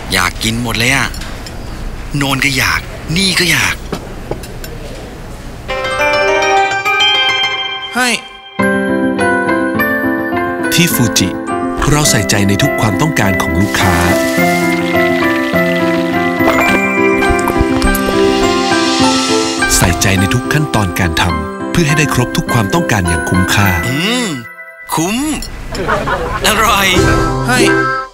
อยากกินหมดเลยอะโนนก็อยากนี่ก็อยากให้ที่ฟูจิเราใส่ใจในทุกความต้องการของลูกค้าใส่ใจในทุกขั้นตอนการทำเพื่อให้ได้ครบทุกความต้องการอย่างคุ้มค่าคุ้มอร่อยให้